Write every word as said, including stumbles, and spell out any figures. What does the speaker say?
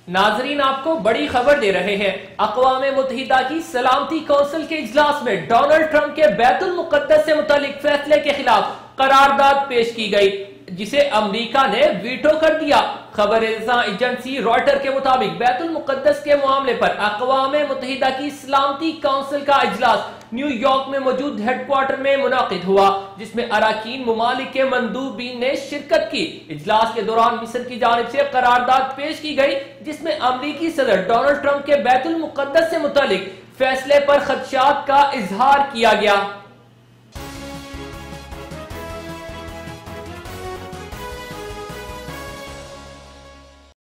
नाजरीन, आपको बड़ी खबर दे रहे हैं। अक़वाम मुत्तहिदा की सलामती कौंसिल के इजलास में डोनाल्ड ट्रंप के बैतुल मुक़द्दस से मुतालिक फैसले के खिलाफ करारदाद पेश की गई, जिसे अमरीका ने वीटो कर दिया। खबर एजेंसी रॉयटर के मुताबिक बैतुल मुक़द्दस के मामले पर अक़वाम मुत्तहिदा की सलामती कौंसिल का इजलास न्यूयॉर्क में मौजूद हेडक्वार्टर में मुनाकिद हुआ, जिसमें अराकीन मुमालिक के मंदूबीन ने शिरकत की। इजलास के दौरान मिस्र की जानिब से करारदाद पेश की गई, जिसमें अमरीकी सदर डोनाल्ड ट्रंप के बैतुल मुक़द्दस से मुतालिक फैसले पर खदशात का इजहार किया गया।